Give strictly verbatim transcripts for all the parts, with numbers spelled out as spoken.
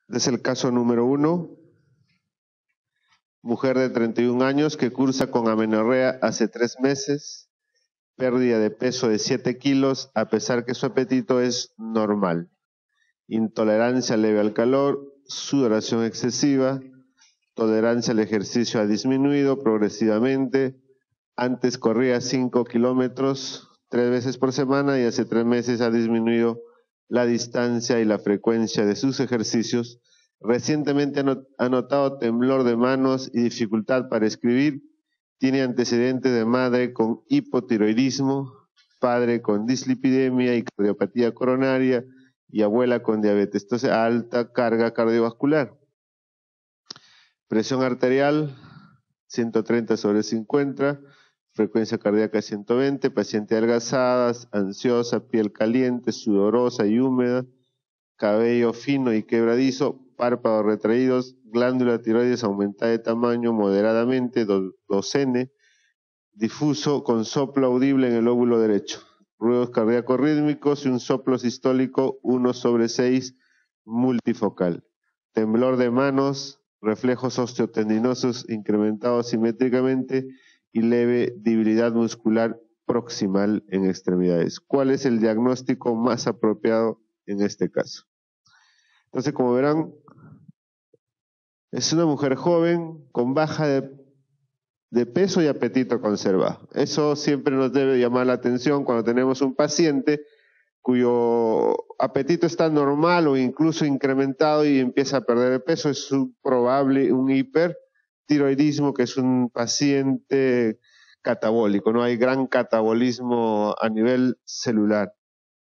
Es el caso número uno. Mujer de treinta y un años que cursa con amenorrea hace tres meses, pérdida de peso de siete kilos a pesar que su apetito es normal, intolerancia leve al calor, sudoración excesiva, tolerancia al ejercicio ha disminuido progresivamente, antes corría cinco kilómetros tres veces por semana y hace tres meses ha disminuido la distancia y la frecuencia de sus ejercicios. Recientemente ha notado temblor de manos y dificultad para escribir. Tiene antecedentes de madre con hipotiroidismo, padre con dislipidemia y cardiopatía coronaria y abuela con diabetes. Entonces, alta carga cardiovascular. Presión arterial, ciento treinta sobre cincuenta. Frecuencia cardíaca ciento veinte, paciente adelgazada, ansiosa, piel caliente, sudorosa y húmeda, cabello fino y quebradizo, párpados retraídos, glándula tiroides aumentada de tamaño moderadamente, dos ene, difuso con soplo audible en el lóbulo derecho, ruidos cardíacos rítmicos y un soplo sistólico uno sobre seis multifocal, temblor de manos, reflejos osteotendinosos incrementados simétricamente y leve debilidad muscular proximal en extremidades. ¿Cuál es el diagnóstico más apropiado en este caso? Entonces, como verán, es una mujer joven con baja de, de peso y apetito conservado. Eso siempre nos debe llamar la atención cuando tenemos un paciente cuyo apetito está normal o incluso incrementado y empieza a perder el peso. Es un probable un hipertiroidismo, que es un paciente catabólico, ¿no? Hay gran catabolismo a nivel celular.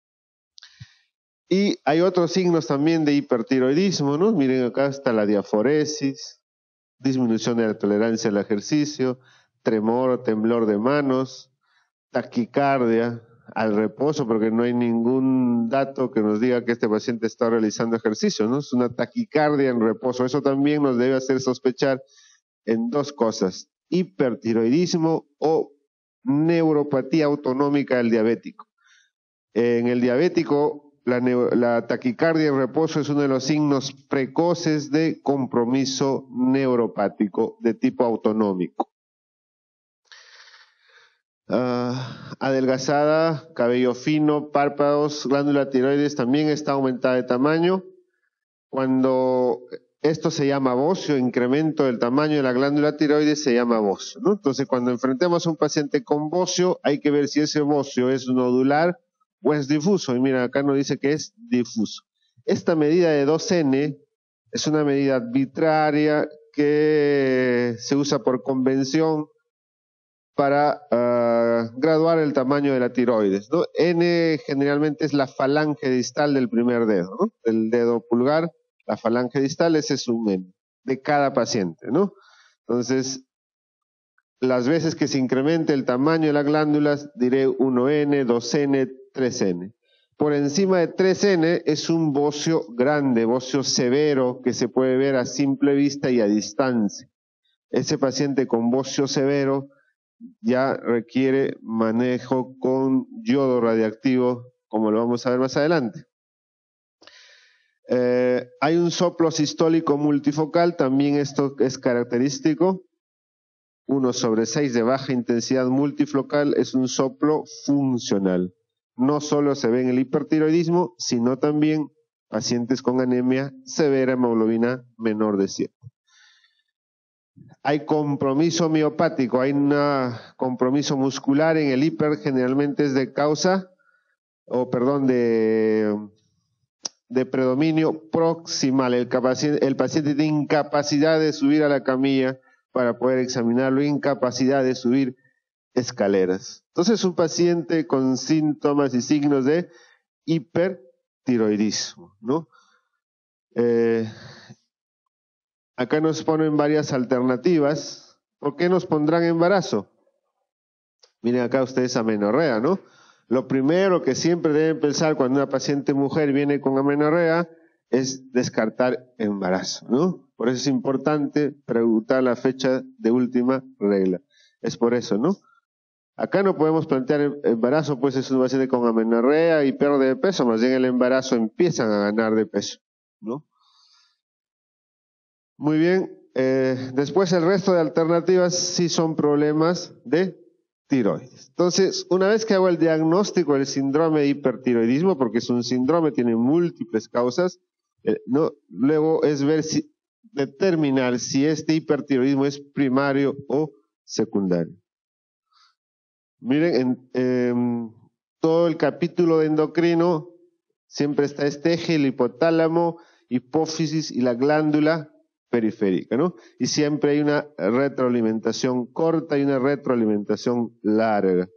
Y hay otros signos también de hipertiroidismo, ¿no? Miren, acá está la diaforesis, disminución de la tolerancia al ejercicio, tremor o temblor de manos, taquicardia al reposo, porque no hay ningún dato que nos diga que este paciente está realizando ejercicio, ¿no? Es una taquicardia en reposo. Eso también nos debe hacer sospechar en dos cosas: hipertiroidismo o neuropatía autonómica del diabético. En el diabético, la, la taquicardia en reposo es uno de los signos precoces de compromiso neuropático de tipo autonómico. Uh, adelgazada, cabello fino, párpados, glándula tiroides también está aumentada de tamaño. Cuando esto se llama bocio, incremento del tamaño de la glándula tiroides, se llama bocio, ¿no? Entonces, cuando enfrentemos a un paciente con bocio, hay que ver si ese bocio es nodular o es difuso. Y mira, acá nos dice que es difuso. Esta medida de dos ene es una medida arbitraria que se usa por convención para uh, graduar el tamaño de la tiroides, ¿no? N generalmente es la falange distal del primer dedo, ¿no? El dedo pulgar, la falange distal, ese es un N de cada paciente, ¿no? Entonces, las veces que se incremente el tamaño de las glándulas, diré uno ene, dos ene, tres ene. Por encima de tres ene es un bocio grande, bocio severo, que se puede ver a simple vista y a distancia. Ese paciente con bocio severo ya requiere manejo con yodo radiactivo, como lo vamos a ver más adelante. Eh, hay un soplo sistólico multifocal, también esto es característico. uno sobre seis de baja intensidad multifocal es un soplo funcional. No solo se ve en el hipertiroidismo, sino también pacientes con anemia severa, hemoglobina menor de siete. Hay compromiso miopático, hay un compromiso muscular en el hiper, generalmente es de causa, o perdón, de, de predominio proximal. El, el paciente tiene incapacidad de subir a la camilla para poder examinarlo, incapacidad de subir escaleras. Entonces, un paciente con síntomas y signos de hipertiroidismo, ¿no? Eh, Acá nos ponen varias alternativas. ¿Por qué nos pondrán embarazo? Miren acá ustedes amenorrea, ¿no? Lo primero que siempre deben pensar cuando una paciente mujer viene con amenorrea es descartar embarazo, ¿no? Por eso es importante preguntar la fecha de última regla. Es por eso, ¿no? Acá no podemos plantear embarazo, pues es un paciente con amenorrea y pérdida de peso, más bien el embarazo empiezan a ganar de peso, ¿no? Muy bien. Eh, después el resto de alternativas sí son problemas de tiroides. Entonces, una vez que hago el diagnóstico del síndrome de hipertiroidismo, porque es un síndrome, tiene múltiples causas, eh, no, luego es ver si, determinar si este hipertiroidismo es primario o secundario. Miren, en, en todo el capítulo de endocrino siempre está este eje, el hipotálamo, hipófisis y la glándula periférica, ¿no? Y siempre hay una retroalimentación corta y una retroalimentación larga.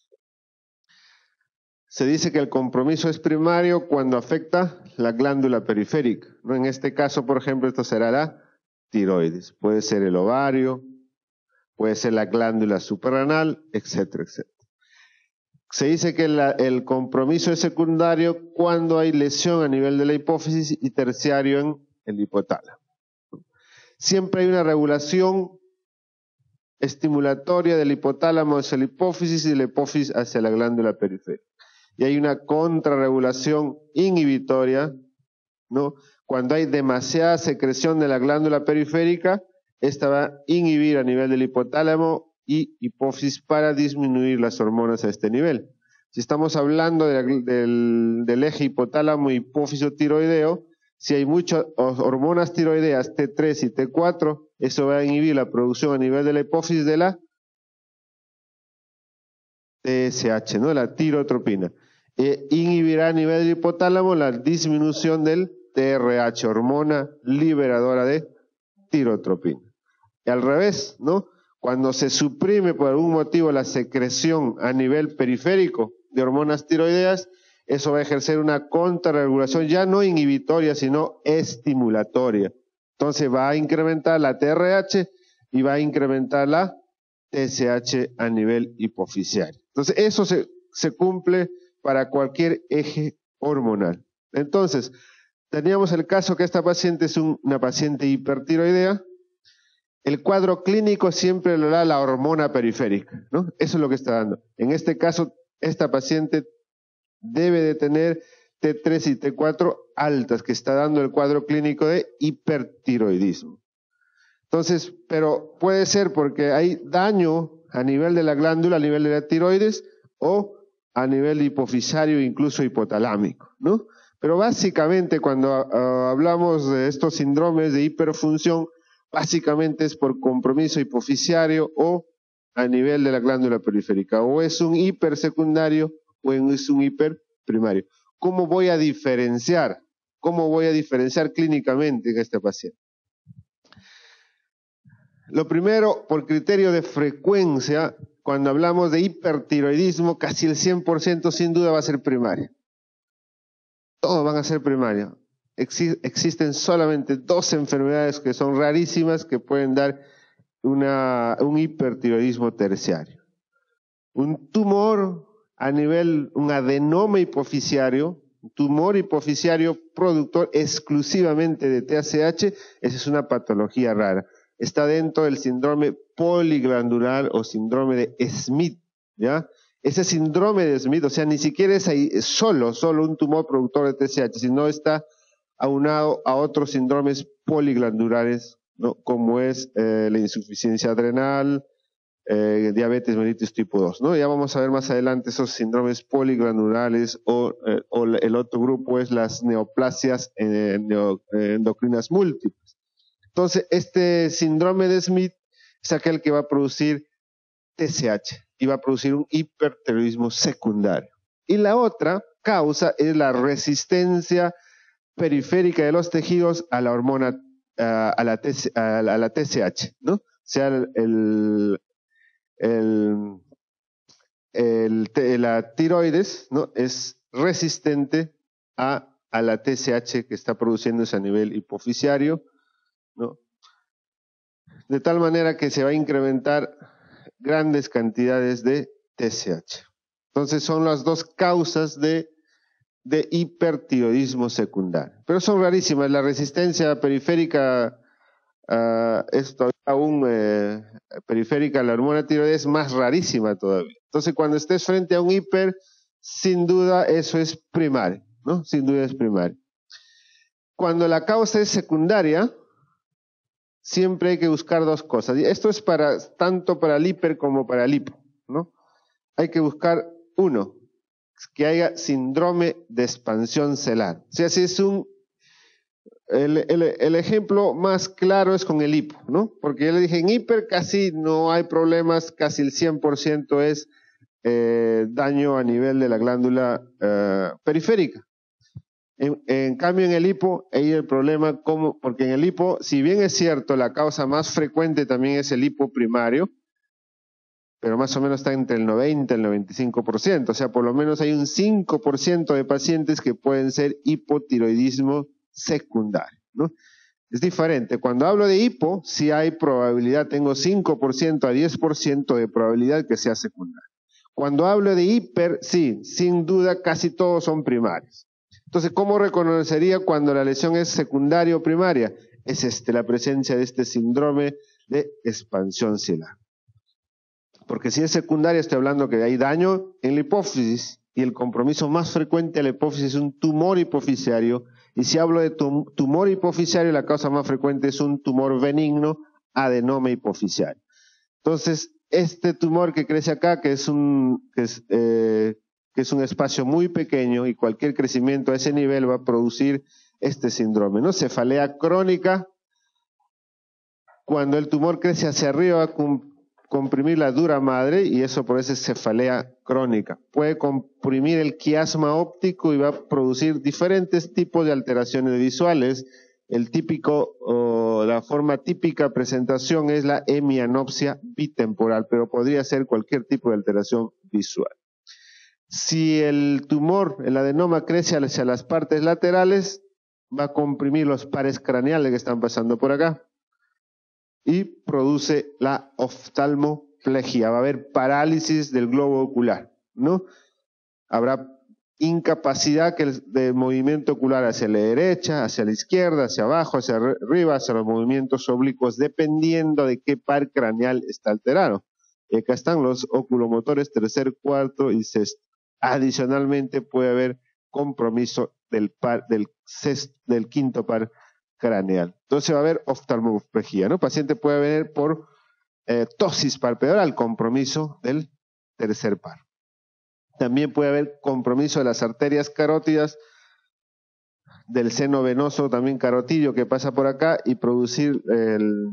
Se dice que el compromiso es primario cuando afecta la glándula periférica, ¿no? En este caso, por ejemplo, esto será la tiroides. Puede ser el ovario, puede ser la glándula suprarrenal, etcétera, etcétera. Se dice que la, el compromiso es secundario cuando hay lesión a nivel de la hipófisis y terciario en el hipotálamo. Siempre hay una regulación estimulatoria del hipotálamo hacia la hipófisis y de la hipófisis hacia la glándula periférica. Y hay una contrarregulación inhibitoria, ¿no? Cuando hay demasiada secreción de la glándula periférica, esta va a inhibir a nivel del hipotálamo y hipófisis para disminuir las hormonas a este nivel. Si estamos hablando de la, del, del eje hipotálamo hipófiso tiroideo, si hay muchas hormonas tiroideas T tres y T cuatro, eso va a inhibir la producción a nivel de la hipófisis de la T S H, ¿no? La tirotropina. E inhibirá a nivel del hipotálamo la disminución del T R H, hormona liberadora de tirotropina. Y al revés, ¿no? Cuando se suprime por algún motivo la secreción a nivel periférico de hormonas tiroideas, eso va a ejercer una contrarregulación ya no inhibitoria, sino estimulatoria. Entonces va a incrementar la T R H y va a incrementar la T S H a nivel hipofisiario. Entonces eso se, se cumple para cualquier eje hormonal. Entonces, teníamos el caso que esta paciente es un, una paciente hipertiroidea. El cuadro clínico siempre lo da la hormona periférica, ¿no? Eso es lo que está dando. En este caso, esta paciente debe de tener T tres y T cuatro altas, que está dando el cuadro clínico de hipertiroidismo. Entonces, pero puede ser porque hay daño a nivel de la glándula, a nivel de la tiroides, o a nivel hipofisario, incluso hipotalámico, ¿no? Pero básicamente cuando uh, hablamos de estos síndromes de hiperfunción, básicamente es por compromiso hipofisiario o a nivel de la glándula periférica. O es un hipersecundario o es un hiperprimario. ¿Cómo voy a diferenciar? ¿Cómo voy a diferenciar clínicamente en este paciente? Lo primero, por criterio de frecuencia, cuando hablamos de hipertiroidismo, casi el cien por ciento sin duda va a ser primario. Todos van a ser primarios. Exi- existen solamente dos enfermedades que son rarísimas que pueden dar una, un hipertiroidismo terciario. Un tumor a nivel, un adenoma hipofisiario, un tumor hipofisiario productor exclusivamente de T S H, esa es una patología rara. Está dentro del síndrome poliglandular o síndrome de Smith, ¿ya? Ese síndrome de Smith, o sea, ni siquiera es ahí solo, solo un tumor productor de T S H, sino está aunado a otros síndromes poliglandulares, ¿no? Como es eh, la insuficiencia adrenal, eh, diabetes mellitus tipo dos, ¿no? Ya vamos a ver más adelante esos síndromes poliglandulares o, eh, o el otro grupo es las neoplasias eh, neo, eh, endocrinas múltiples. Entonces, este síndrome de Smith es aquel que va a producir T S H y va a producir un hipertiroidismo secundario. Y la otra causa es la resistencia periférica de los tejidos a la hormona, a, a, la, T, a, la, a la T S H, ¿no? O sea, el, el, el, el, la tiroides, ¿no? Es resistente a, a la T S H que está produciéndose a nivel hipofisiario, ¿no? De tal manera que se va a incrementar grandes cantidades de T S H. Entonces son las dos causas de, de hipertiroidismo secundario. Pero son rarísimas. La resistencia periférica uh, es todavía aún eh, periférica a la hormona tiroides es más rarísima todavía. Entonces cuando estés frente a un hiper, sin duda eso es primario, ¿no? Sin duda es primario. Cuando la causa es secundaria, siempre hay que buscar dos cosas. Y esto es para, tanto para el hiper como para el hipo, ¿no? Hay que buscar, uno, que haya síndrome de expansión celular. O sea, si es un, el, el, el ejemplo más claro es con el hipo, ¿no? Porque yo le dije, en hiper casi no hay problemas, casi el cien por ciento es eh, daño a nivel de la glándula eh, periférica. En, en cambio, en el hipo, ahí el problema, como, porque en el hipo, si bien es cierto, la causa más frecuente también es el hipo primario, pero más o menos está entre el noventa y el noventa y cinco por ciento, o sea, por lo menos hay un cinco por ciento de pacientes que pueden ser hipotiroidismo secundario, ¿no? Es diferente, cuando hablo de hipo, sí hay probabilidad, tengo cinco por ciento a diez por ciento de probabilidad que sea secundario. Cuando hablo de hiper, sí, sin duda casi todos son primarios. Entonces, ¿cómo reconocería cuando la lesión es secundaria o primaria? Es este, la presencia de este síndrome de expansión celular. Porque si es secundaria, estoy hablando que hay daño en la hipófisis, y el compromiso más frecuente de la hipófisis es un tumor hipofisiario, y si hablo de tum tumor hipofisiario, la causa más frecuente es un tumor benigno, adenoma hipofisiario. Entonces, este tumor que crece acá, que es un, que es, eh, que es un espacio muy pequeño y cualquier crecimiento a ese nivel va a producir este síndrome, ¿no? Cefalea crónica, cuando el tumor crece hacia arriba va a comprimir la dura madre y eso por eso es cefalea crónica. Puede comprimir el quiasma óptico y va a producir diferentes tipos de alteraciones visuales. El típico, o la forma típica de presentación es la hemianopsia bitemporal, pero podría ser cualquier tipo de alteración visual. Si el tumor, el adenoma, crece hacia las partes laterales, va a comprimir los pares craneales que están pasando por acá y produce la oftalmoplegia. Va a haber parálisis del globo ocular, ¿no? Habrá incapacidad de movimiento ocular hacia la derecha, hacia la izquierda, hacia abajo, hacia arriba, hacia los movimientos oblicuos, dependiendo de qué par craneal está alterado. Y acá están los oculomotores tercer, cuarto y sexto. Adicionalmente puede haber compromiso del, par, del, sexto, del quinto par craneal. Entonces va a haber oftalmoplegia, ¿no? El paciente puede venir por eh, ptosis palpebral, compromiso del tercer par. También puede haber compromiso de las arterias carótidas, del seno venoso también carotidio que pasa por acá y producir el,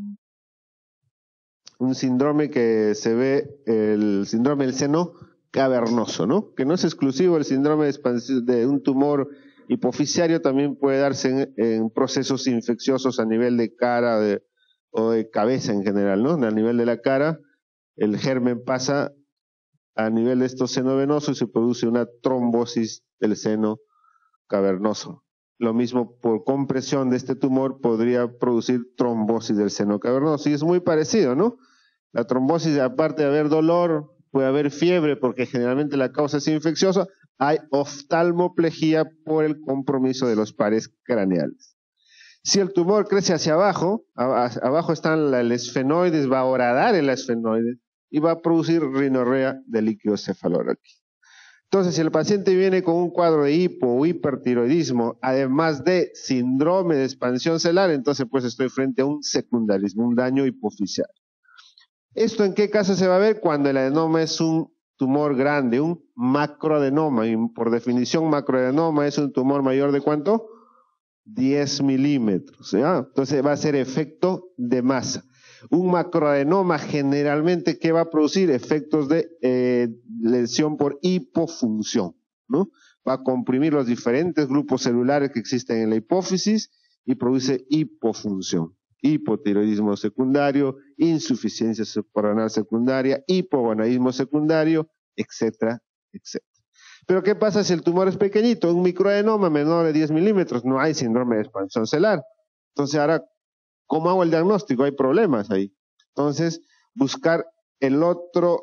un síndrome que se ve, el síndrome del seno cavernoso, ¿no? Que no es exclusivo el síndrome de expansión de un tumor hipofisiario, también puede darse en, en procesos infecciosos a nivel de cara de, o de cabeza en general, ¿no? A nivel de la cara, el germen pasa a nivel de estos seno venosos y se produce una trombosis del seno cavernoso. Lo mismo por compresión de este tumor podría producir trombosis del seno cavernoso y es muy parecido, ¿no? La trombosis, aparte de haber dolor, puede haber fiebre porque generalmente la causa es infecciosa, hay oftalmoplegia por el compromiso de los pares craneales. Si el tumor crece hacia abajo, abajo están el esfenoides, va a horadar el esfenoides y va a producir rinorrea de líquido cefalorraquídeo. Entonces, si el paciente viene con un cuadro de hipo o hipertiroidismo, además de síndrome de expansión celular, entonces pues estoy frente a un secundarismo, un daño hipofisiario. ¿Esto en qué caso se va a ver? Cuando el adenoma es un tumor grande, un macroadenoma, y por definición macroadenoma es un tumor mayor de ¿cuánto? diez milímetros, ¿ya? Entonces va a ser efecto de masa. Un macroadenoma generalmente, ¿qué va a producir? Efectos de eh, lesión por hipofunción, ¿no? Va a comprimir los diferentes grupos celulares que existen en la hipófisis y produce hipofunción. Hipotiroidismo secundario, insuficiencia suprarrenal secundaria, hipogonadismo secundario, etcétera, etcétera. Pero ¿qué pasa si el tumor es pequeñito? Un microadenoma menor de diez milímetros, no hay síndrome de expansión celular. Entonces ahora, ¿cómo hago el diagnóstico? Hay problemas ahí. Entonces, buscar el otro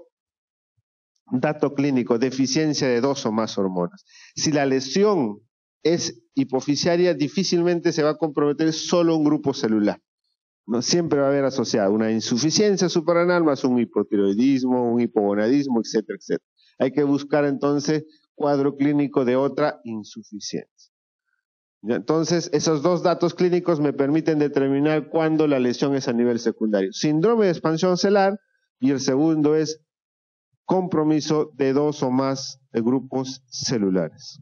dato clínico, deficiencia de dos o más hormonas. Si la lesión es hipofisiaria, difícilmente se va a comprometer solo un grupo celular. No, siempre va a haber asociado una insuficiencia suprarrenal más un hipotiroidismo, un hipogonadismo, etcétera, etcétera. Hay que buscar entonces cuadro clínico de otra insuficiencia. ¿Ya? Entonces, esos dos datos clínicos me permiten determinar cuándo la lesión es a nivel secundario. Síndrome de expansión celular, y el segundo es compromiso de dos o más de grupos celulares.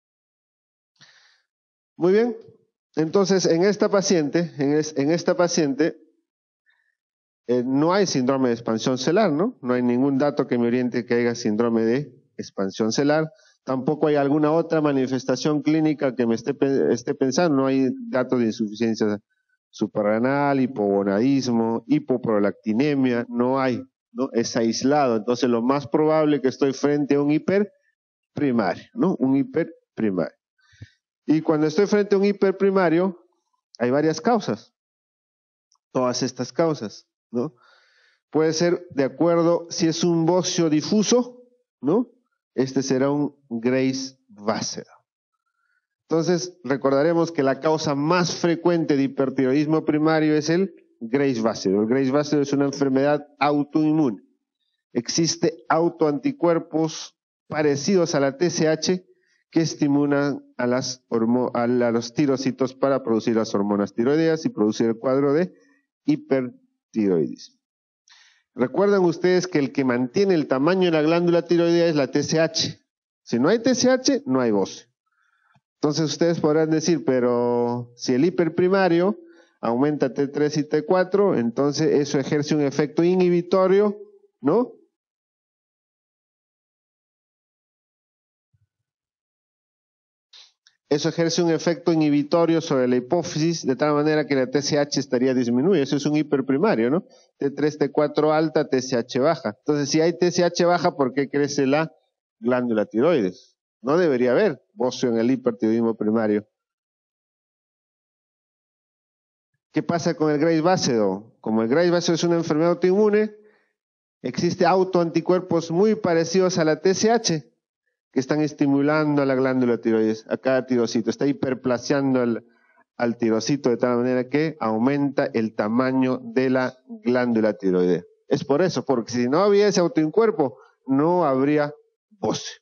Muy bien. Entonces, en esta paciente, en, es, en esta paciente, eh, no hay síndrome de expansión celular, ¿no? No hay ningún dato que me oriente que haya síndrome de expansión celular. Tampoco hay alguna otra manifestación clínica que me esté, esté pensando. No hay datos de insuficiencia suprarrenal, hipogonadismo, hipoprolactinemia. No hay, ¿no? Es aislado. Entonces, lo más probable es que estoy frente a un hiperprimario, ¿no? Un hiperprimario. Y cuando estoy frente a un hiperprimario, hay varias causas. Todas estas causas, ¿no? Puede ser de acuerdo si es un bocio difuso, ¿no? Este será un Graves Basedow. Entonces, recordaremos que la causa más frecuente de hipertiroidismo primario es el Graves Basedow. El Graves Basedow es una enfermedad autoinmune. Existe autoanticuerpos parecidos a la T S H que estimulan a, las a los tirocitos para producir las hormonas tiroideas y producir el cuadro de hipertiroidismo. Recuerden ustedes que el que mantiene el tamaño de la glándula tiroidea es la T S H. Si no hay T S H, no hay bocio. Entonces ustedes podrán decir, pero si el hiperprimario aumenta T tres y T cuatro, entonces eso ejerce un efecto inhibitorio, ¿no? Eso ejerce un efecto inhibitorio sobre la hipófisis, de tal manera que la T S H estaría disminuida. Eso es un hiperprimario, ¿no? T tres, T cuatro alta, T S H baja. Entonces, si hay T S H baja, ¿por qué crece la glándula tiroides? No debería haber bocio en el hipertiroidismo primario. ¿Qué pasa con el Graves Basedow? Como el Graves Basedow es una enfermedad autoinmune, existe autoanticuerpos muy parecidos a la T S H, que están estimulando a la glándula tiroides, a cada tirocito, está hiperplaseando al, al tirocito de tal manera que aumenta el tamaño de la glándula tiroidea. Es por eso, porque si no había ese autoanticuerpo, no habría bocio.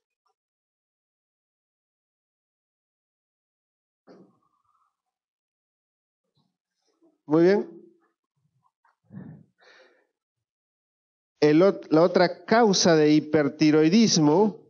Muy bien. El, la otra causa de hipertiroidismo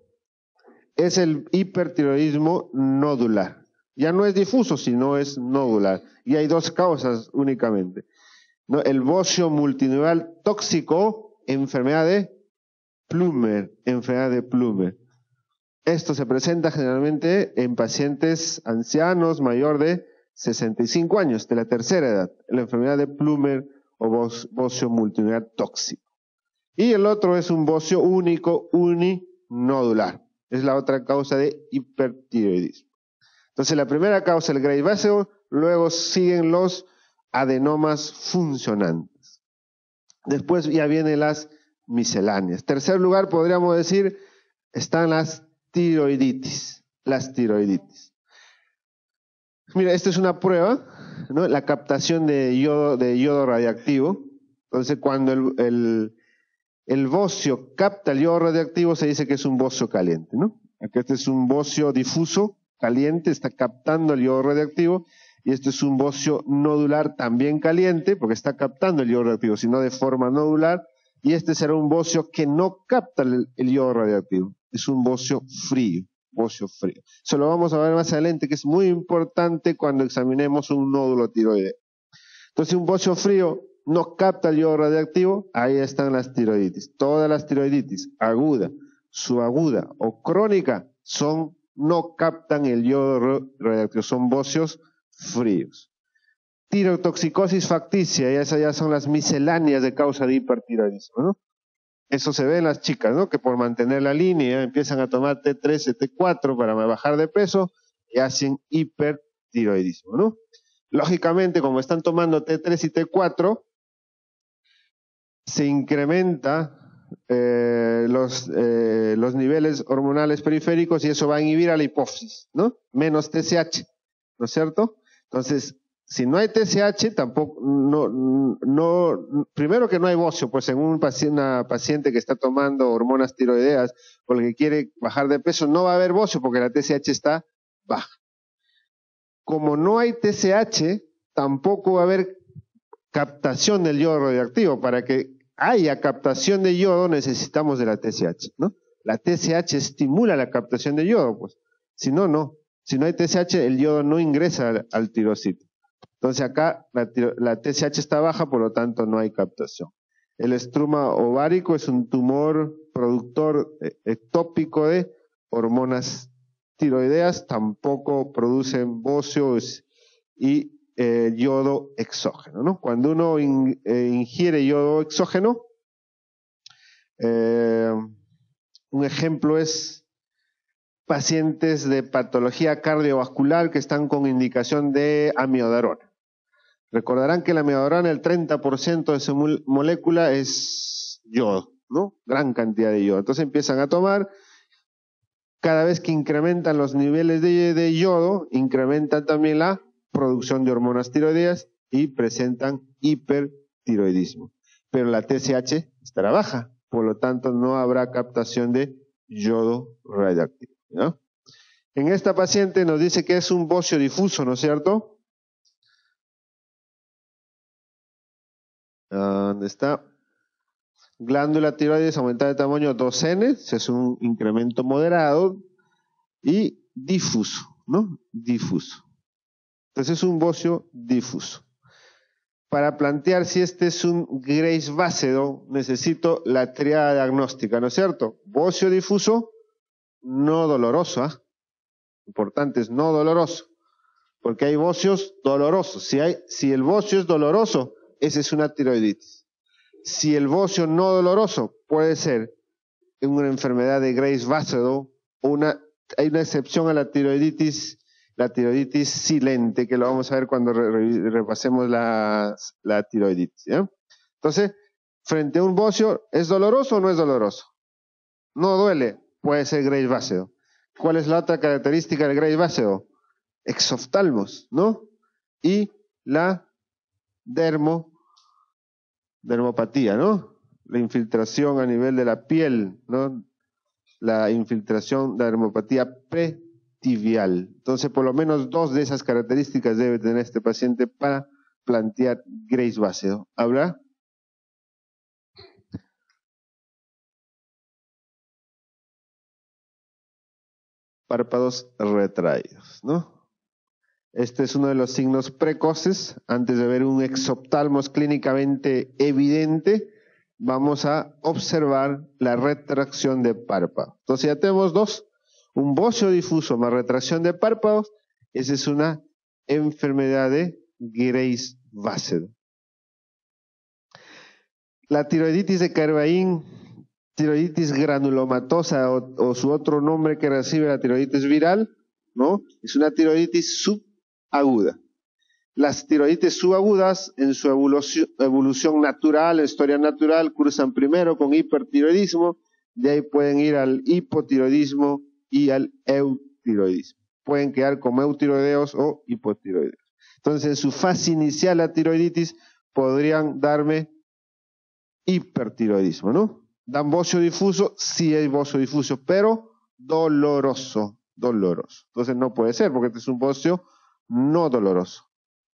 es el hipertiroidismo nodular. Ya no es difuso, sino es nodular. Y hay dos causas únicamente, ¿no? El bocio multinodal tóxico, enfermedad de Plummer, enfermedad de Plummer. Esto se presenta generalmente en pacientes ancianos mayor de sesenta y cinco años, de la tercera edad, la enfermedad de Plummer o bocio multinodal tóxico. Y el otro es un bocio único uninodular. Es la otra causa de hipertiroidismo. Entonces, la primera causa es el Graves Basedow, luego siguen los adenomas funcionantes. Después ya vienen las misceláneas. Tercer lugar, podríamos decir, están las tiroiditis. Las tiroiditis. Mira, esta es una prueba, ¿no? La captación de yodo, de yodo radiactivo. Entonces, cuando el, el, el bocio capta el yodo radiactivo, se dice que es un bocio caliente, ¿no? Aquí este es un bocio difuso, caliente, está captando el yodo radiactivo, y este es un bocio nodular también caliente, porque está captando el yodo radiactivo, sino de forma nodular, y este será un bocio que no capta el, el yodo radiactivo, es un bocio frío, bocio frío. Eso lo vamos a ver más adelante, que es muy importante cuando examinemos un nódulo tiroideo. Entonces, un bocio frío no capta el yodo radiactivo, ahí están las tiroiditis. Todas las tiroiditis, aguda, subaguda o crónica, son, no captan el yodo radiactivo, son bocios fríos. Tirotoxicosis facticia, y esas ya son las misceláneas de causa de hipertiroidismo, ¿no? Eso se ve en las chicas, ¿no? Que por mantener la línea empiezan a tomar T tres, T cuatro para bajar de peso y hacen hipertiroidismo, ¿no? Lógicamente, como están tomando T tres y T cuatro, se incrementa eh, los, eh, los niveles hormonales periféricos y eso va a inhibir a la hipófisis, ¿no? Menos T S H, ¿no es cierto? Entonces, si no hay T S H, tampoco, no, no, primero que no hay bocio, pues en un paciente, una paciente que está tomando hormonas tiroideas porque quiere bajar de peso, no va a haber bocio porque la T S H está baja. como no hay T S H, tampoco va a haber captación del yodo radioactivo. Para que haya captación de yodo necesitamos de la T S H, ¿no? La T S H estimula la captación de yodo, pues. Si no, no. Si no hay T S H, el yodo no ingresa al, al tirocito. Entonces acá la, la T S H está baja, por lo tanto no hay captación. El estruma ovárico es un tumor productor ectópico de hormonas tiroideas, tampoco producen bócio y eh, yodo exógeno, ¿no? Cuando uno in, eh, ingiere yodo exógeno, eh, un ejemplo es pacientes de patología cardiovascular que están con indicación de amiodarona. Recordarán que la amiodarona, el treinta por ciento de su molécula es yodo, ¿no? Gran cantidad de yodo. Entonces empiezan a tomar, cada vez que incrementan los niveles de, de yodo, incrementan también la producción de hormonas tiroideas y presentan hipertiroidismo. Pero la T S H estará baja, por lo tanto no habrá captación de yodo radioactivo, ¿no? En esta paciente nos dice que es un bocio difuso, ¿no es cierto? ¿Dónde está? Glándula tiroides aumentada de tamaño dos ene, es un incremento moderado y difuso, ¿no? Difuso. Entonces es un bocio difuso. Para plantear si este es un Graves Basedow, necesito la triada diagnóstica, ¿no es cierto? Bocio difuso, no doloroso, ¿eh? Importante es no doloroso, porque hay bocios dolorosos. Si, hay, si el bocio es doloroso, esa es una tiroiditis. Si el bocio no doloroso puede ser una enfermedad de Graves Basedow, una, hay una excepción a la tiroiditis, la tiroiditis silente, que lo vamos a ver cuando re, re, repasemos la, la tiroiditis, ¿ya? Entonces, frente a un bocio, ¿es doloroso o no es doloroso? No duele, puede ser Graves Basedow. ¿Cuál es la otra característica del Graves Basedow? Exoftalmos, ¿no? Y la dermo, dermopatía, ¿no? La infiltración a nivel de la piel, ¿no? La infiltración de dermopatía pretibial. Entonces, por lo menos dos de esas características debe tener este paciente para plantear Graves Basedow. ¿Habrá? Párpados retraídos, ¿no? Este es uno de los signos precoces. Antes de ver un exoftalmos clínicamente evidente, vamos a observar la retracción de párpado. Entonces ya tenemos dos, un bocio difuso más retracción de párpados. Esa es una enfermedad de Graves Basedow. La tiroiditis de Carvain, tiroiditis granulomatosa o, o su otro nombre que recibe la tiroiditis viral, ¿no? Es una tiroiditis subaguda. Las tiroiditis subagudas en su evolución, evolución natural, historia natural, cruzan primero con hipertiroidismo, de ahí pueden ir al hipotiroidismo y al eutiroidismo. Pueden quedar como eutiroideos o hipotiroideos. Entonces, en su fase inicial la tiroiditis podrían darme hipertiroidismo, ¿no? Dan bocio difuso, sí hay bocio difuso, pero doloroso, doloroso. Entonces no puede ser, porque este es un bocio no doloroso.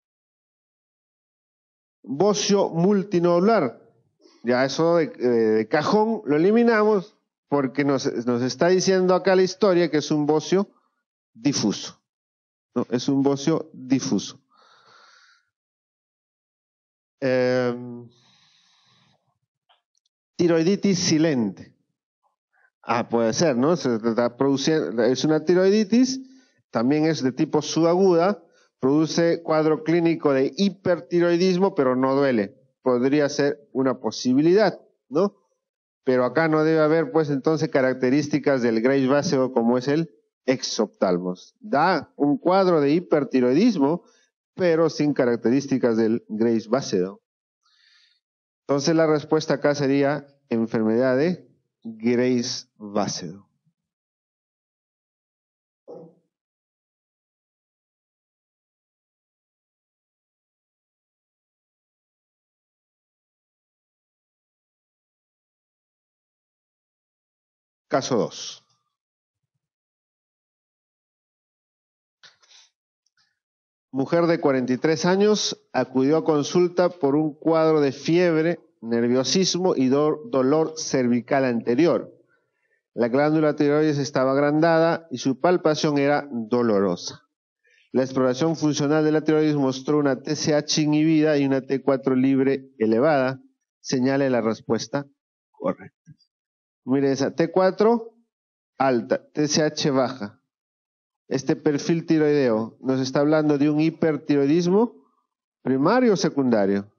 Bocio multinodular, ya eso de, de, de cajón lo eliminamos, porque nos, nos está diciendo acá la historia que es un bocio difuso, ¿no? Es un bocio difuso. Eh, tiroiditis silente. Ah, puede ser, ¿no? Se está produciendo, es una tiroiditis, también es de tipo subaguda, produce cuadro clínico de hipertiroidismo, pero no duele. Podría ser una posibilidad, ¿no? Pero acá no debe haber, pues, entonces características del Graves Basedow como es el exoftalmos. Da un cuadro de hipertiroidismo, pero sin características del Graves Basedow. Entonces la respuesta acá sería enfermedad de Graves Basedow. Caso dos. Mujer de cuarenta y tres años acudió a consulta por un cuadro de fiebre, nerviosismo y do dolor cervical anterior. La glándula tiroides estaba agrandada y su palpación era dolorosa. La exploración funcional de la tiroides mostró una T S H inhibida y una T cuatro libre elevada. Señale la respuesta correcta. Mire esa T cuatro alta, T S H baja. Este perfil tiroideo nos está hablando de un hipertiroidismo primario o secundario,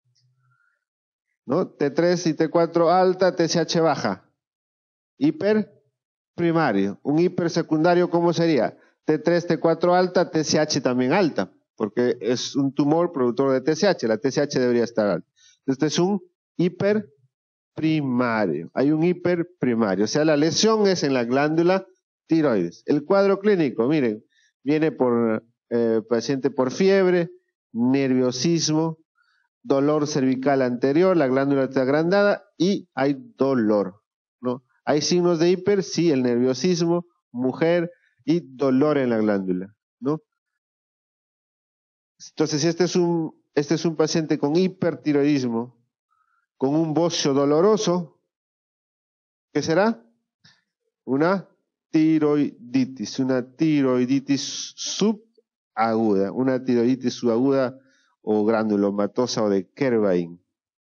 ¿no? T tres y T cuatro alta, T S H baja. Hiperprimario. Un hipersecundario, ¿cómo sería? T tres, T cuatro alta, T S H también alta, porque es un tumor productor de T S H. La T S H debería estar alta. Este es un hiperprimario. Hay un hiperprimario. O sea, la lesión es en la glándula tiroides. El cuadro clínico, miren, viene por eh, paciente por fiebre, nerviosismo, dolor cervical anterior, la glándula está agrandada y hay dolor, ¿no? Hay signos de hiper, sí, el nerviosismo, mujer y dolor en la glándula, ¿no? Entonces, si este es un, este es un paciente con hipertiroidismo, con un bocio doloroso, ¿qué será? Una tiroiditis, una tiroiditis subaguda, una tiroiditis subaguda o granulomatosa o de Kervain.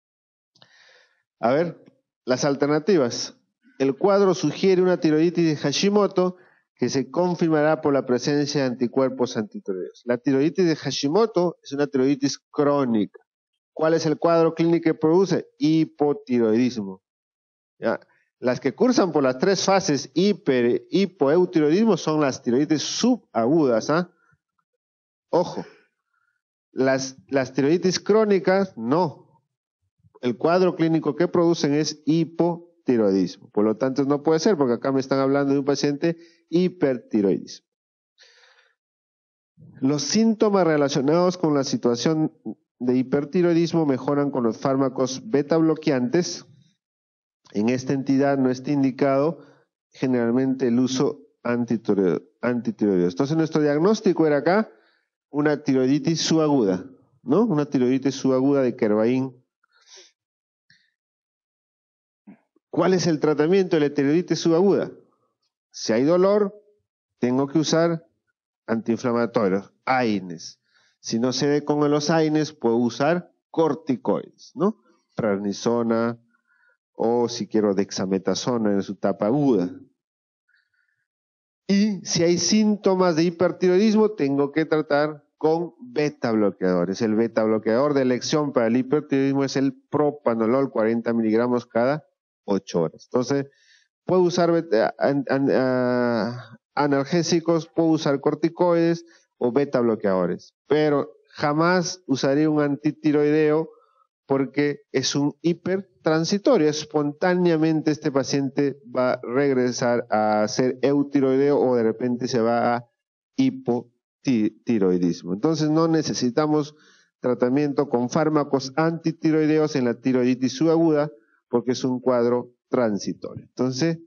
A ver, las alternativas. El cuadro sugiere una tiroiditis de Hashimoto que se confirmará por la presencia de anticuerpos antitiroideos. La tiroiditis de Hashimoto es una tiroiditis crónica. ¿Cuál es el cuadro clínico que produce? Hipotiroidismo. ¿Ya? Las que cursan por las tres fases hiper, hipoeutiroidismo son las tiroiditis subagudas. ¿Ah? Ojo, las, las tiroiditis crónicas no. El cuadro clínico que producen es hipotiroidismo. Por lo tanto, no puede ser, porque acá me están hablando de un paciente hipertiroidismo. Los síntomas relacionados con la situación de hipertiroidismo mejoran con los fármacos beta bloqueantes. En esta entidad no está indicado generalmente el uso antitiroideo. Entonces nuestro diagnóstico era acá una tiroiditis subaguda, ¿no? Una tiroiditis subaguda de Kervain. ¿Cuál es el tratamiento de la tiroiditis subaguda? Si hay dolor, tengo que usar antiinflamatorios, A I N E S. Si no se ve con los A I N E S, puedo usar corticoides, ¿no? Prednisona, o si quiero dexametasona en su etapa aguda. Y si hay síntomas de hipertiroidismo, tengo que tratar con beta bloqueadores. El beta bloqueador de elección para el hipertiroidismo es el propanolol, cuarenta miligramos cada ocho horas. Entonces, puedo usar beta, an, an, an, analgésicos, puedo usar corticoides o beta bloqueadores, pero jamás usaría un antitiroideo porque es un hipertransitorio. Espontáneamente este paciente va a regresar a ser eutiroideo o de repente se va a hipotiroidismo. Entonces no necesitamos tratamiento con fármacos antitiroideos en la tiroiditis subaguda porque es un cuadro transitorio. Entonces,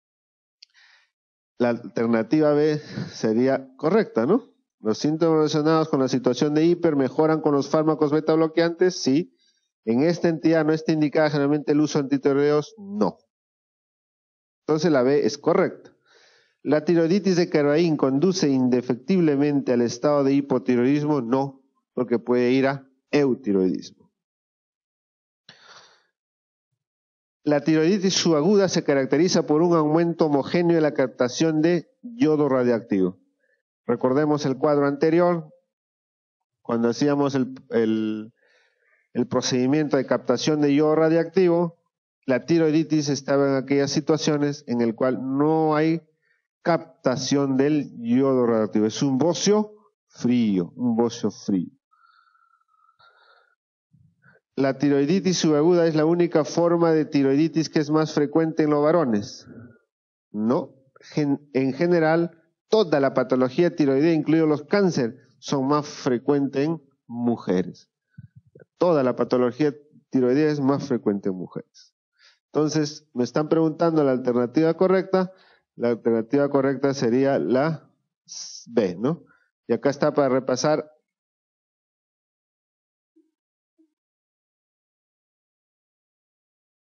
la alternativa B sería correcta, ¿no? Los síntomas relacionados con la situación de hiper mejoran con los fármacos beta bloqueantes, sí. En esta entidad no está indicada generalmente el uso de antitiroideos, no. Entonces la B es correcta. ¿La tiroiditis de Kervain conduce indefectiblemente al estado de hipotiroidismo? No, porque puede ir a eutiroidismo. La tiroiditis subaguda se caracteriza por un aumento homogéneo de la captación de yodo radioactivo. Recordemos el cuadro anterior, cuando hacíamos el... el el procedimiento de captación de yodo radioactivo, la tiroiditis estaba en aquellas situaciones en el cual no hay captación del yodo radioactivo. Es un bocio frío, un bocio frío. La tiroiditis subaguda es la única forma de tiroiditis que es más frecuente en los varones. No, en general, toda la patología tiroidea, incluidos los cánceres, son más frecuentes en mujeres. Toda la patología tiroidea es más frecuente en mujeres. Entonces, me están preguntando la alternativa correcta. La alternativa correcta sería la B, ¿no? Y acá está para repasar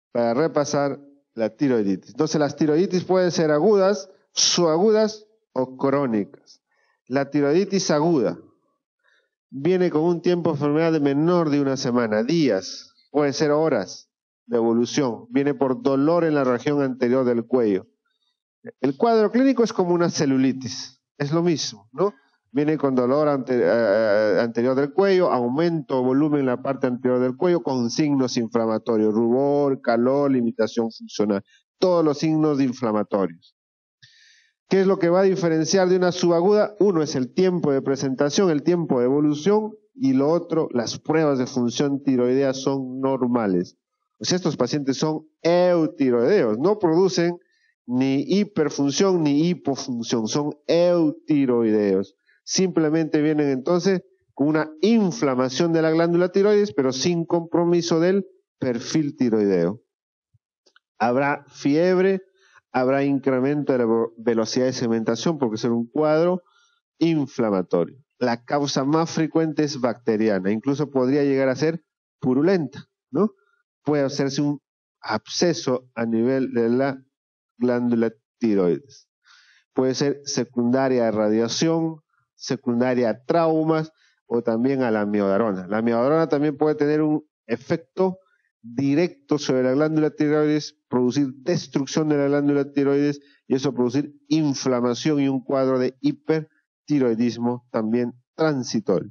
para repasar la tiroiditis. Entonces las tiroiditis pueden ser agudas, subagudas o crónicas. La tiroiditis aguda viene con un tiempo de enfermedad de menor de una semana, días, puede ser horas de evolución. Viene por dolor en la región anterior del cuello. El cuadro clínico es como una celulitis, es lo mismo, ¿no? Viene con dolor ante, eh, anterior del cuello, aumento de volumen en la parte anterior del cuello con signos inflamatorios, rubor, calor, limitación funcional, todos los signos inflamatorios. ¿Qué es lo que va a diferenciar de una subaguda? Uno es el tiempo de presentación, el tiempo de evolución, y lo otro, las pruebas de función tiroidea son normales. O sea, estos pacientes son eutiroideos, no producen ni hiperfunción ni hipofunción, son eutiroideos. Simplemente vienen entonces con una inflamación de la glándula tiroides, pero sin compromiso del perfil tiroideo. Habrá fiebre, habrá incremento de la velocidad de sedimentación porque es un cuadro inflamatorio. La causa más frecuente es bacteriana, incluso podría llegar a ser purulenta, ¿no? Puede hacerse un absceso a nivel de la glándula tiroides. Puede ser secundaria a radiación, secundaria a traumas o también a la amiodarona. La amiodarona también puede tener un efecto directo sobre la glándula tiroides, producir destrucción de la glándula tiroides y eso producir inflamación y un cuadro de hipertiroidismo también transitorio.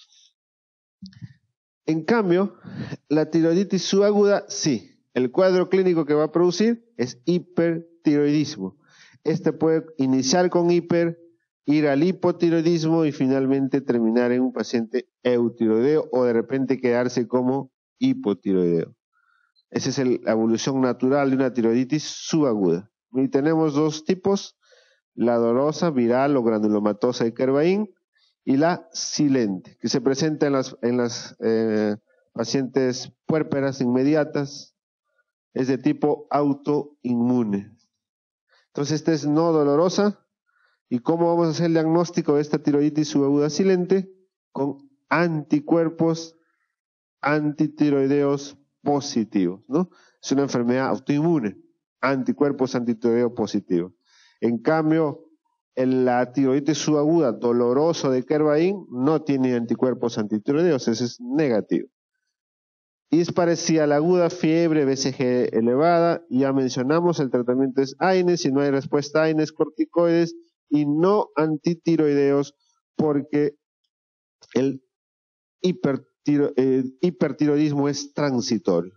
En cambio, la tiroiditis subaguda, sí, el cuadro clínico que va a producir es hipertiroidismo. Este puede iniciar con hiper, ir al hipotiroidismo y finalmente terminar en un paciente eutiroideo o de repente quedarse como hipotiroideo. Esa es el, la evolución natural de una tiroiditis subaguda. Y tenemos dos tipos, la dolorosa, viral o granulomatosa de Kervain y la silente, que se presenta en las, en las eh, pacientes puérperas inmediatas, es de tipo autoinmune. Entonces esta es no dolorosa. ¿Y cómo vamos a hacer el diagnóstico de esta tiroiditis subaguda silente? Con anticuerpos antitiroideos positivos, ¿no? Es una enfermedad autoinmune, anticuerpos antitiroideos positivos. En cambio, en la tiroiditis subaguda dolorosa de Kervain no tiene anticuerpos antitiroideos, ese es negativo. Y es parecida a la aguda, fiebre, B C G elevada, ya mencionamos, el tratamiento es A I N E, si no hay respuesta A I N E S, corticoides y no antitiroideos porque el hipertiro, eh, hipertiroidismo es transitorio.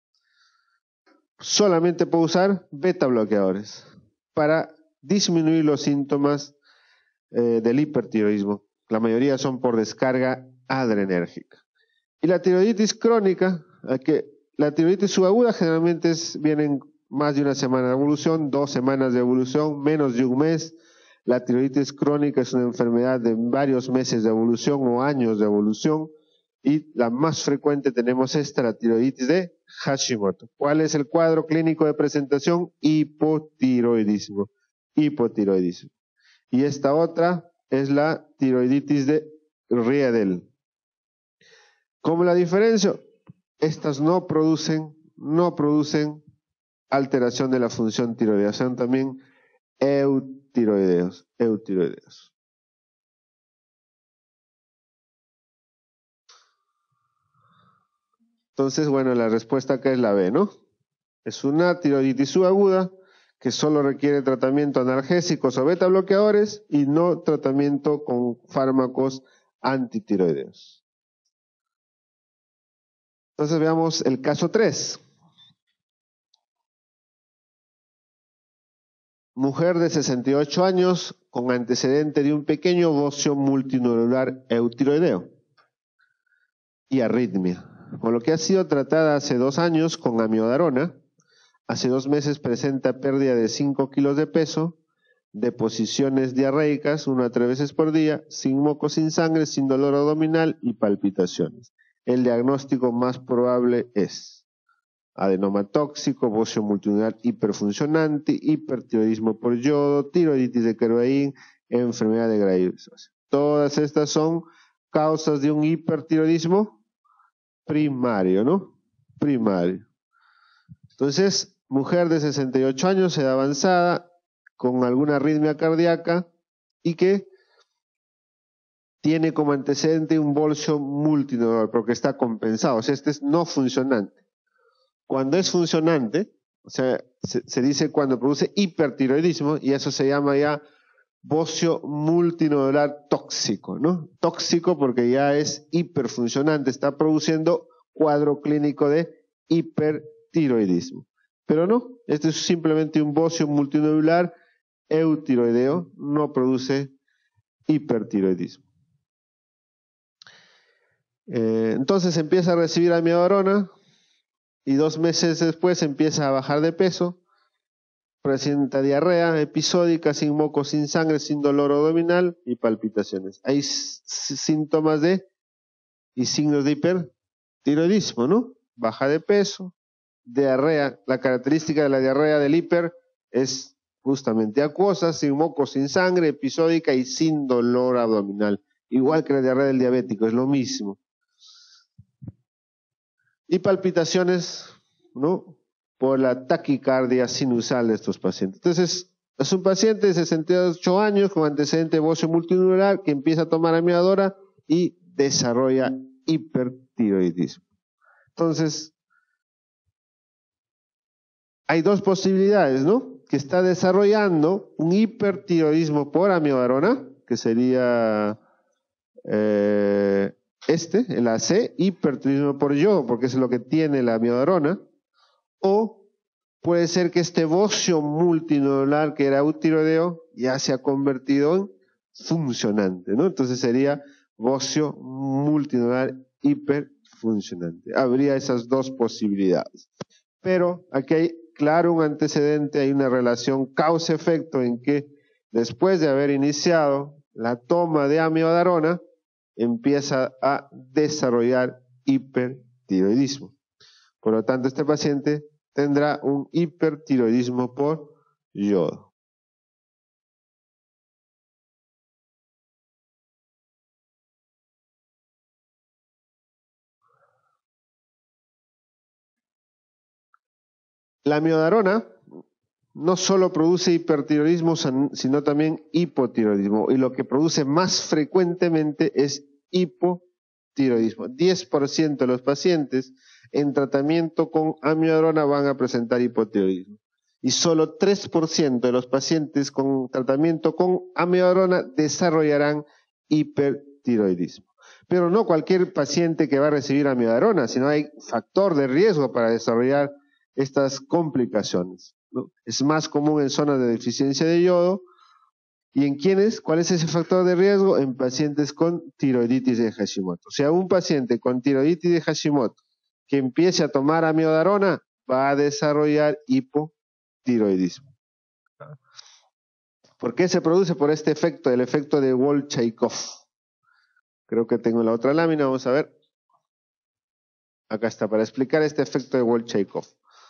Solamente puedo usar beta bloqueadores para disminuir los síntomas eh, del hipertiroidismo. La mayoría son por descarga adrenérgica. Y la tiroiditis crónica, que la tiroiditis subaguda generalmente es, vienen más de una semana de evolución, dos semanas de evolución, menos de un mes. La tiroiditis crónica es una enfermedad de varios meses de evolución o años de evolución. Y la más frecuente tenemos esta, la tiroiditis de Hashimoto. ¿Cuál es el cuadro clínico de presentación? Hipotiroidismo. Hipotiroidismo. Y esta otra es la tiroiditis de Riedel. ¿Cómo la diferencio? Estas no producen, no producen alteración de la función tiroidea, son también eutiroideos, eutiroideos. Entonces, bueno, la respuesta acá es la B, ¿no? Es una tiroiditis subaguda que solo requiere tratamiento analgésicos o beta bloqueadores y no tratamiento con fármacos antitiroideos. Entonces veamos el caso tres. Mujer de sesenta y ocho años con antecedente de un pequeño bocio multineural eutiroideo y arritmia, con lo que ha sido tratada hace dos años con amiodarona. Hace dos meses presenta pérdida de cinco kilos de peso, deposiciones diarreicas una a tres veces por día, sin moco, sin sangre, sin dolor abdominal y palpitaciones. El diagnóstico más probable es adenoma tóxico, bocio multineural hiperfuncionante, hipertiroidismo por yodo, tiroiditis de Kervain, enfermedad de Graves. Todas estas son causas de un hipertiroidismo primario, ¿no? Primario. Entonces, mujer de sesenta y ocho años, edad avanzada, con alguna arritmia cardíaca y que tiene como antecedente un bolso multinodular, porque está compensado, o sea, este es no funcionante. Cuando es funcionante, o sea, se, se dice cuando produce hipertiroidismo, y eso se llama ya bocio multinodular tóxico, ¿no? Tóxico porque ya es hiperfuncionante, está produciendo cuadro clínico de hipertiroidismo. Pero no, este es simplemente un bocio multinodular eutiroideo, no produce hipertiroidismo. Eh, entonces empieza a recibir amiodarona y dos meses después empieza a bajar de peso, presenta diarrea episódica, sin moco, sin sangre, sin dolor abdominal y palpitaciones. Hay síntomas de y signos de hipertiroidismo, ¿no? Baja de peso, diarrea. La característica de la diarrea del hiper es justamente acuosa, sin moco, sin sangre, episódica y sin dolor abdominal. Igual que la diarrea del diabético, es lo mismo. Y palpitaciones, ¿no? Por la taquicardia sinusal de estos pacientes. Entonces, es un paciente de sesenta y ocho años con antecedente de bocio multinodular que empieza a tomar amiodarona y desarrolla hipertiroidismo. Entonces, hay dos posibilidades, ¿no? Que está desarrollando un hipertiroidismo por amiodarona, que sería eh, este, el A C, hipertiroidismo por yodo, porque es lo que tiene la amiodarona, o puede ser que este bocio multinodular que era eutiroideo ya se ha convertido en funcionante, ¿no? Entonces sería bocio multinodular hiperfuncionante. Habría esas dos posibilidades. Pero aquí hay, claro, un antecedente, hay una relación causa-efecto en que después de haber iniciado la toma de amiodarona, empieza a desarrollar hipertiroidismo. Por lo tanto, este paciente tendrá un hipertiroidismo por yodo. La amiodarona no solo produce hipertiroidismo, sino también hipotiroidismo. Y lo que produce más frecuentemente es hipotiroidismo. diez por ciento de los pacientes en tratamiento con amiodarona van a presentar hipotiroidismo. Y solo tres por ciento de los pacientes con tratamiento con amiodarona desarrollarán hipertiroidismo. Pero no cualquier paciente que va a recibir amiodarona, sino hay factor de riesgo para desarrollar estas complicaciones, ¿no? Es más común en zonas de deficiencia de yodo. ¿Y en quiénes? ¿Cuál es ese factor de riesgo? En pacientes con tiroiditis de Hashimoto. O sea, un paciente con tiroiditis de Hashimoto que empiece a tomar amiodarona va a desarrollar hipotiroidismo. ¿Por qué se produce? Por este efecto, el efecto de Volchaikov. Creo que tengo la otra lámina, vamos a ver. Acá está, para explicar este efecto de Volchaikov.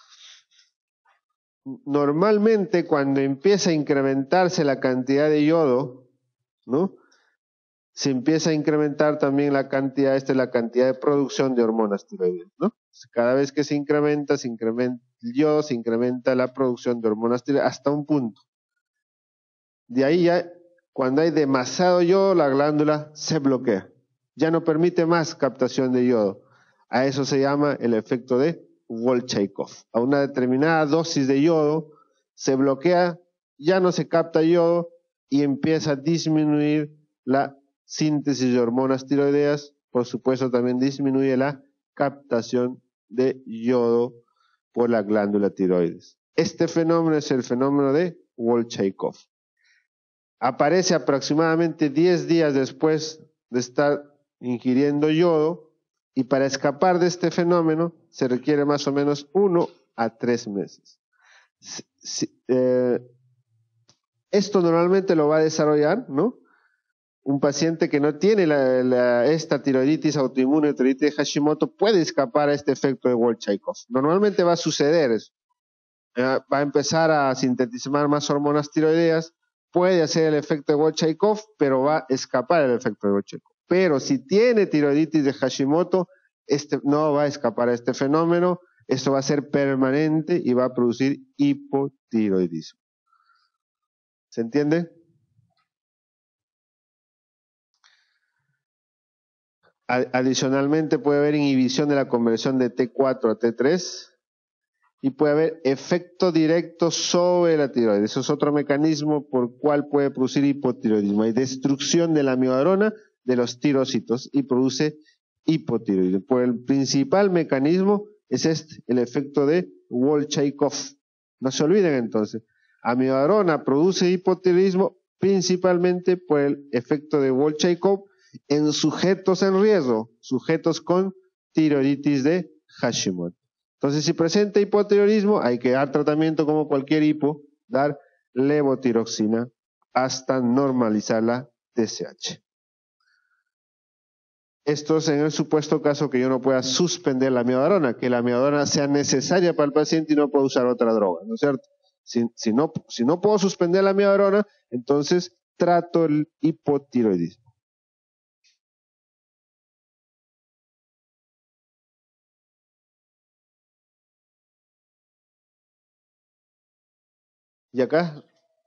Normalmente cuando empieza a incrementarse la cantidad de yodo, ¿no? Se empieza a incrementar también la cantidad, esta es la cantidad de producción de hormonas tiroideas, ¿no? Cada vez que se incrementa, se incrementa el yodo, se incrementa la producción de hormonas tiroideas hasta un punto. De ahí ya, cuando hay demasiado yodo, la glándula se bloquea. Ya no permite más captación de yodo. A eso se llama el efecto de Volchaikov. A una determinada dosis de yodo se bloquea, ya no se capta yodo y empieza a disminuir la síntesis de hormonas tiroideas. Por supuesto, también disminuye la captación de yodo por la glándula tiroides. Este fenómeno es el fenómeno de Volchaikov. Aparece aproximadamente diez días después de estar ingiriendo yodo. Y para escapar de este fenómeno se requiere más o menos uno a tres meses. Si, si, eh, esto normalmente lo va a desarrollar, ¿no? Un paciente que no tiene la, la, esta tiroiditis autoinmune, tiroiditis de Hashimoto, puede escapar a este efecto de Volchaikov. Normalmente va a suceder eso. Eh, va a empezar a sintetizar más hormonas tiroideas, puede hacer el efecto de Volchaikov, pero va a escapar el efecto de Volchaikov. Pero si tiene tiroiditis de Hashimoto, este no va a escapar a este fenómeno, esto va a ser permanente y va a producir hipotiroidismo. ¿Se entiende? Adicionalmente puede haber inhibición de la conversión de T cuatro a T tres y puede haber efecto directo sobre la tiroides. Eso es otro mecanismo por cual puede producir hipotiroidismo. Hay destrucción de la amiodarona de los tirocitos y produce hipotiroidismo. Por el principal mecanismo es este, el efecto de Volchaikov. No se olviden entonces, amiodarona produce hipotiroidismo principalmente por el efecto de Volchaikov en sujetos en riesgo, sujetos con tiroiditis de Hashimoto. Entonces, si presenta hipotiroidismo, hay que dar tratamiento como cualquier hipo, dar levotiroxina hasta normalizar la T S H. Esto es en el supuesto caso que yo no pueda suspender la amiodarona, que la amiodarona sea necesaria para el paciente y no pueda usar otra droga, ¿no es cierto? Si, si, no, si no puedo suspender la amiodarona, entonces trato el hipotiroidismo. Y acá,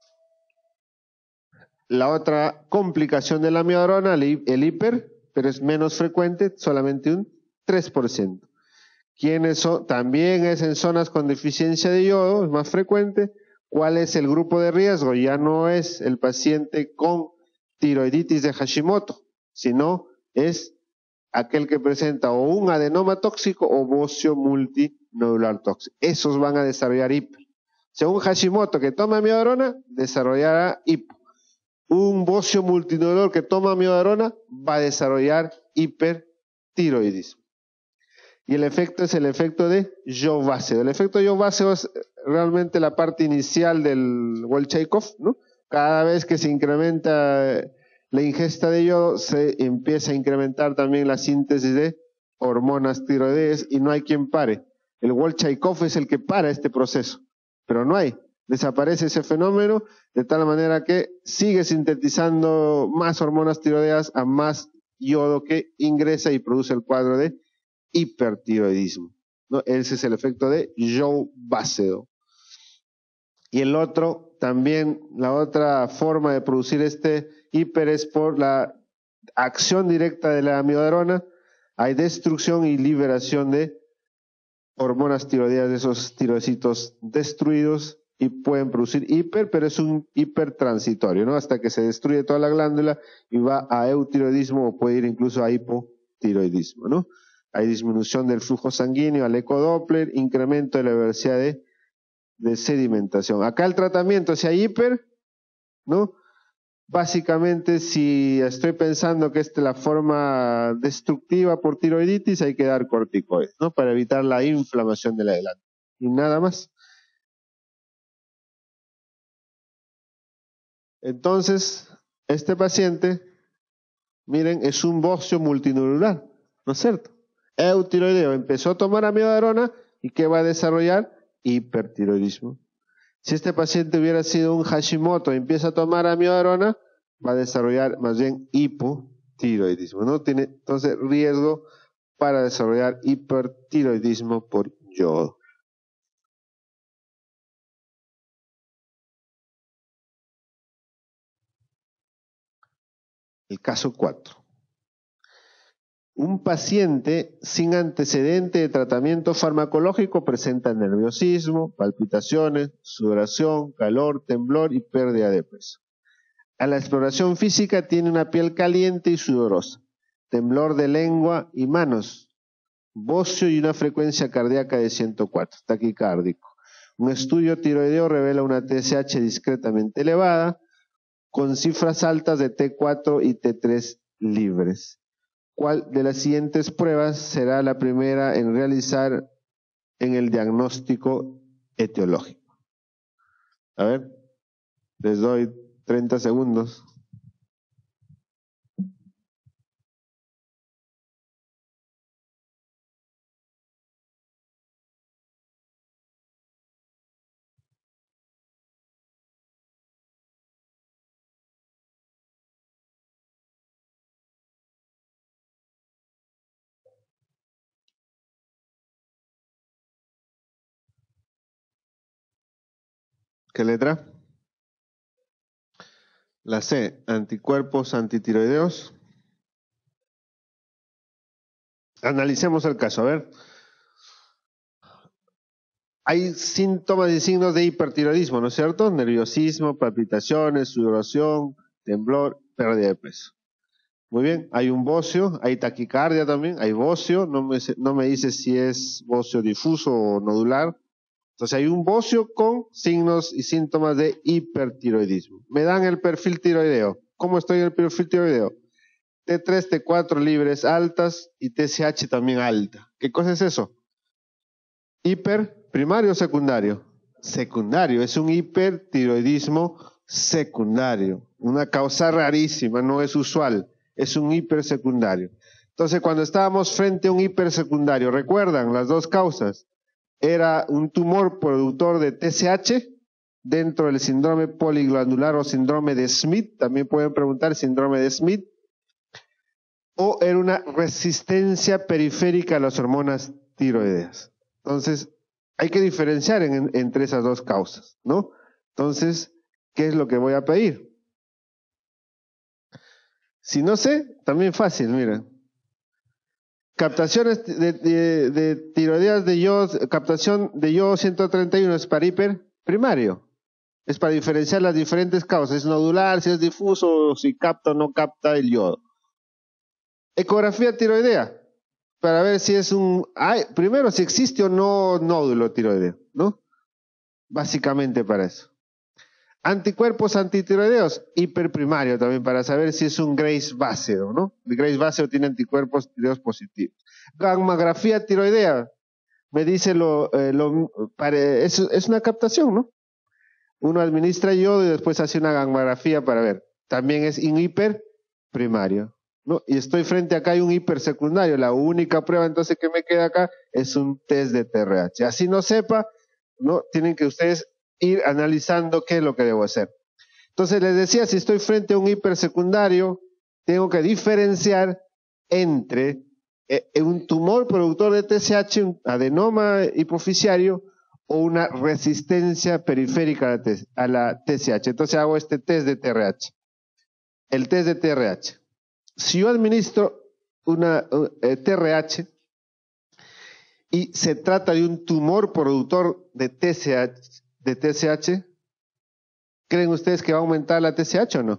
la otra complicación de la amiodarona, el, el hiper, pero es menos frecuente, solamente un tres por ciento. ¿Quiénes son? También es en zonas con deficiencia de yodo, es más frecuente. ¿Cuál es el grupo de riesgo? Ya no es el paciente con tiroiditis de Hashimoto, sino es aquel que presenta o un adenoma tóxico o bocio multinodular tóxico. Esos van a desarrollar hiper. Según Hashimoto que toma amiodarona, desarrollará hipo. Un bocio multinodular que toma amiodarona va a desarrollar hipertiroidismo. Y el efecto es el efecto de yodo-váceo. El efecto de yodo-váceo es realmente la parte inicial del Volchaikov, ¿no? Cada vez que se incrementa la ingesta de yodo, se empieza a incrementar también la síntesis de hormonas tiroideas y no hay quien pare. El Volchaikov es el que para este proceso, pero no hay. Desaparece ese fenómeno de tal manera que sigue sintetizando más hormonas tiroideas a más yodo que ingresa y produce el cuadro de hipertiroidismo, ¿no? Ese es el efecto de yodo-váceo. Y el otro, también la otra forma de producir este hiper es por la acción directa de la amiodarona. Hay destrucción y liberación de hormonas tiroideas de esos tiroicitos destruidos y pueden producir hiper, pero es un hiper transitorio, ¿no? Hasta que se destruye toda la glándula y va a eutiroidismo o puede ir incluso a hipotiroidismo, ¿no? Hay disminución del flujo sanguíneo al ecodoppler, incremento de la velocidad de, de sedimentación. Acá el tratamiento, si hay hiper, ¿no? Básicamente, si estoy pensando que esta es la forma destructiva por tiroiditis, hay que dar corticoides, ¿no? Para evitar la inflamación de la glándula. Y nada más. Entonces, este paciente, miren, es un bocio multinodular, ¿no es cierto? Eutiroideo, empezó a tomar amiodarona y ¿qué va a desarrollar? Hipertiroidismo. Si este paciente hubiera sido un Hashimoto y empieza a tomar amiodarona, va a desarrollar más bien hipotiroidismo, ¿no? Tiene entonces riesgo para desarrollar hipertiroidismo por yodo. El caso cuatro. Un paciente sin antecedente de tratamiento farmacológico presenta nerviosismo, palpitaciones, sudoración, calor, temblor y pérdida de peso. A la exploración física tiene una piel caliente y sudorosa, temblor de lengua y manos, bocio y una frecuencia cardíaca de ciento cuatro, taquicárdico. Un estudio tiroideo revela una T S H discretamente elevada, con cifras altas de T cuatro y T tres libres. ¿Cuál de las siguientes pruebas será la primera en realizar en el diagnóstico etiológico? A ver, les doy treinta segundos. ¿Qué letra? La C, anticuerpos antitiroideos. Analicemos el caso, a ver. Hay síntomas y signos de hipertiroidismo, ¿no es cierto? Nerviosismo, palpitaciones, sudoración, temblor, pérdida de peso. Muy bien, hay un bocio, hay taquicardia también, hay bocio, no me, no me dice si es bocio difuso o nodular. Entonces hay un bocio con signos y síntomas de hipertiroidismo. Me dan el perfil tiroideo. ¿Cómo estoy en el perfil tiroideo? T tres, T cuatro libres altas y T S H también alta. ¿Qué cosa es eso? Hiper, primario o secundario. Secundario, es un hipertiroidismo secundario. Una causa rarísima, no es usual. Es un hipersecundario. Entonces, cuando estábamos frente a un hipersecundario, ¿recuerdan las dos causas? Era un tumor productor de T S H dentro del síndrome poliglandular o síndrome de Smith, también pueden preguntar síndrome de Smith, o era una resistencia periférica a las hormonas tiroideas. Entonces, hay que diferenciar en, entre esas dos causas, ¿no? Entonces, ¿qué es lo que voy a pedir? Si no sé, también fácil, mira. Captaciones de, de, de tiroideas de yodo, captación de yodo ciento treinta y uno es para hiper primario. Es para diferenciar las diferentes causas. Es nodular, si es difuso, si capta o no capta el yodo. Ecografía tiroidea. Para ver si es un... Ay, primero, si existe o no nódulo tiroideo, ¿no? Básicamente para eso. Anticuerpos antitiroideos, hiperprimario también, para saber si es un Graves báseo, ¿no? El Graves báseo tiene anticuerpos tiroideos positivos. Gammagrafía tiroidea, me dice lo, eh, lo pare, es, es una captación, ¿no? Uno administra yodo y después hace una gammografía para ver. También es in hiperprimario, ¿no? Y estoy frente acá, hay un hipersecundario. La única prueba entonces que me queda acá es un test de T R H. Así no sepa, ¿no? Tienen que ustedes ir analizando qué es lo que debo hacer. Entonces les decía, si estoy frente a un hipersecundario, tengo que diferenciar entre eh, un tumor productor de T S H, un adenoma hipoficiario, o una resistencia periférica a la, T, a la T S H. Entonces hago este test de T R H. El test de T R H. Si yo administro una uh, eh, T R H y se trata de un tumor productor de T S H, de T S H, ¿creen ustedes que va a aumentar la T S H o no?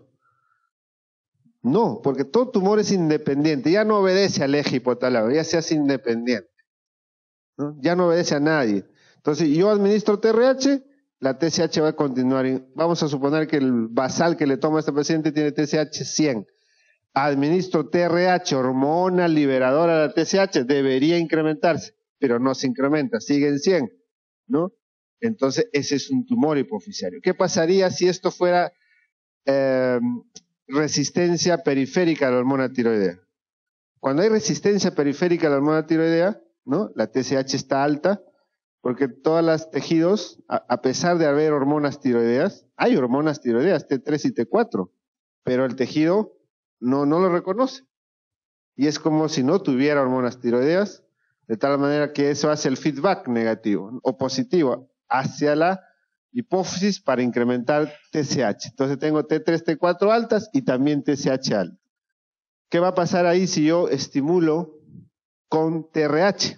No, porque todo tumor es independiente, ya no obedece al eje hipotalámico, ya se hace independiente, ¿no? Ya no obedece a nadie. Entonces yo administro T R H, la T S H va a continuar. Vamos a suponer que el basal que le toma a este paciente tiene T S H cien. Administro T R H, hormona liberadora de la T S H, debería incrementarse, pero no se incrementa, sigue en cien, ¿no? Entonces ese es un tumor hipoficiario. ¿Qué pasaría si esto fuera eh, resistencia periférica a la hormona tiroidea? Cuando hay resistencia periférica a la hormona tiroidea, ¿no? La T S H está alta, porque todos los tejidos, a, a pesar de haber hormonas tiroideas, hay hormonas tiroideas, T tres y T cuatro, pero el tejido no, no lo reconoce. Y es como si no tuviera hormonas tiroideas, de tal manera que eso hace el feedback negativo o positivo hacia la hipófisis para incrementar T S H. Entonces tengo T tres, T cuatro altas y también T S H alta. ¿Qué va a pasar ahí si yo estimulo con T R H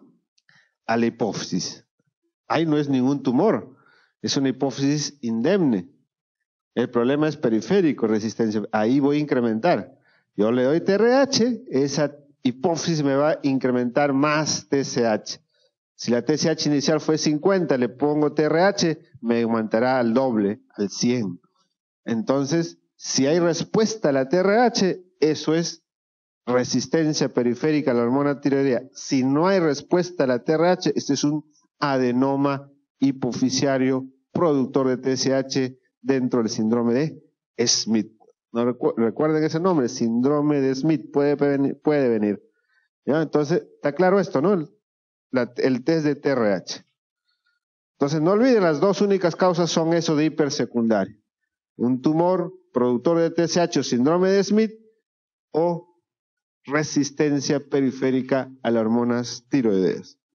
a la hipófisis? Ahí no es ningún tumor, es una hipófisis indemne. El problema es periférico, resistencia. Ahí voy a incrementar. Yo le doy T R H, esa hipófisis me va a incrementar más T S H. Si la T S H inicial fue cincuenta, le pongo T R H, me aumentará al doble, al cien. Entonces, si hay respuesta a la T R H, eso es resistencia periférica a la hormona tiroidea. Si no hay respuesta a la T R H, este es un adenoma hipoficiario productor de T S H dentro del síndrome de Smith. ¿No recu recuerden ese nombre? Síndrome de Smith puede venir. Puede venir. ¿Ya? Entonces, está claro esto, ¿no? El, la, el test de T R H. Entonces, no olviden, las dos únicas causas son eso de hipersecundario. Un tumor productor de T S H o síndrome de Smith o resistencia periférica a las hormonas tiroideas.